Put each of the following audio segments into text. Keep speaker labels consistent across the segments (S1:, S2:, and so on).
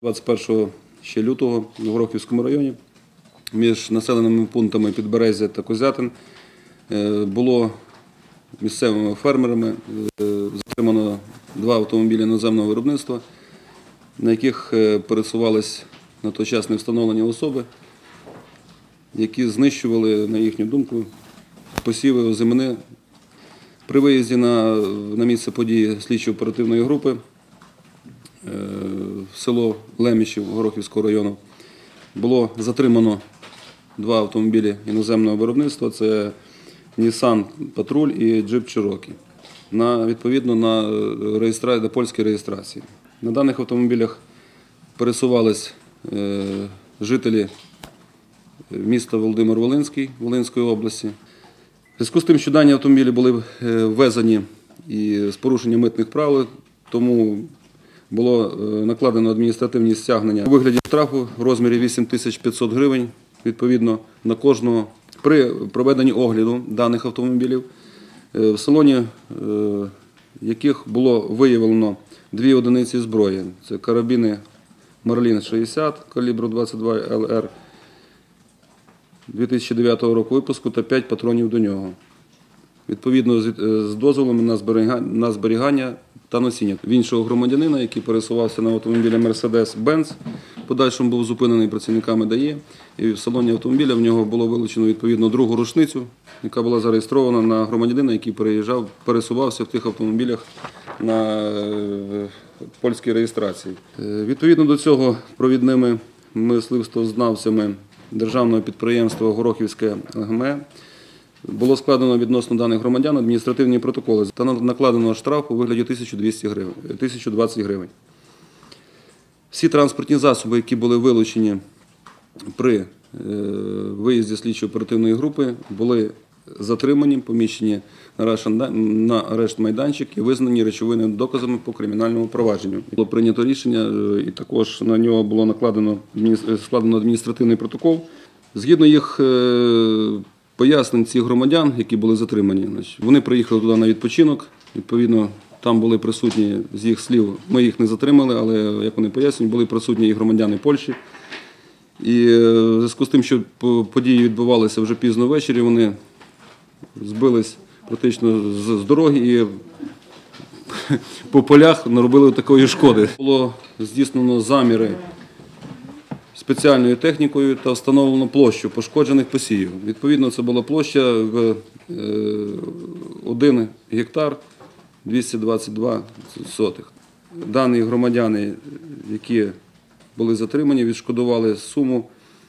S1: 21 ще лютого в Горохівському районі між населеними пунктами Підберезя та Козятин було місцевими фермерами затримано 2 автомобілі іноземного виробництва, на яких пересувались на той час невстановлені особи, які знищували, на їхню думку, посіви озимини. При виїзді на місце події слідчо-оперативної групи в село Лемішів Горохівського району було затримано 2 автомобілі іноземного виробництва. Це Nissan Патруль і Джип Чирокі. Відповідно на польській реєстрації. На даних автомобілях пересувались жителі міста Володимир-Волинський Волинської області. В зв'язку з тим, що дані автомобілі були ввезені і з порушенням митних правил, тому було накладено адміністративні стягнення у вигляді штрафу в розмірі 8500 гривень, відповідно на кожного. При проведенні огляду даних автомобілів, в салоні яких було виявлено 2 одиниці зброї. Це карабіни Марлін 60 калібру 22 ЛР 2009 року випуску та 5 патронів до нього. Відповідно з дозволами на зберігання та носіння. В іншого громадянина, який пересувався на автомобілі Mercedes-Benz, в подальшому був зупинений працівниками ДАІ, і в салоні автомобіля в нього було вилучено відповідно другу рушницю, яка була зареєстрована на громадянина, який пересувався в тих автомобілях на польській реєстрації. Відповідно до цього провідними мисливствознавцями державного підприємства Горохівське ЛГМ було складено відносно даних громадян адміністративні протоколи та накладено штраф у вигляді 1020 гривень. Всі транспортні засоби, які були вилучені при виїзді слідчо-оперативної групи, були затримані, поміщені на арешт-майданчик і визнані речовими доказами по кримінальному провадженню. Було прийнято рішення і також на нього було складено адміністративний протокол. Згідно їх пояснень цих громадян, які були затримані, вони приїхали туди на відпочинок, відповідно там були присутні, з їх слів, ми їх не затримали, але, як вони пояснюють, були присутні і громадяни Польщі. І в зв'язку з тим, що події відбувалися вже пізно ввечері, вони збились практично з дороги і по полях наробили такої шкоди. Було здійснено заміри спеціальною технікою та встановлено площу пошкоджених посівів. Відповідно, це була площа в 1 гектар 222 сотих. Дані громадяни, які були затримані, відшкодували суму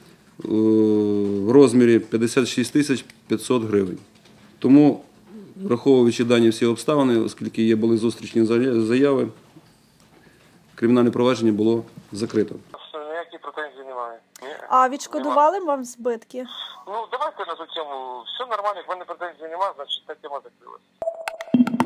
S1: в розмірі 56 тисяч 500 гривень. Тому, враховуючи дані всі обставини, оскільки були зустрічні заяви, кримінальне провадження було закрито.
S2: Ніякі претензії немає.
S3: А відшкодували вам збитки?
S2: Ну, давайте на цю тему. Все нормально, в мене претензій немає, значить ця тема закрилась.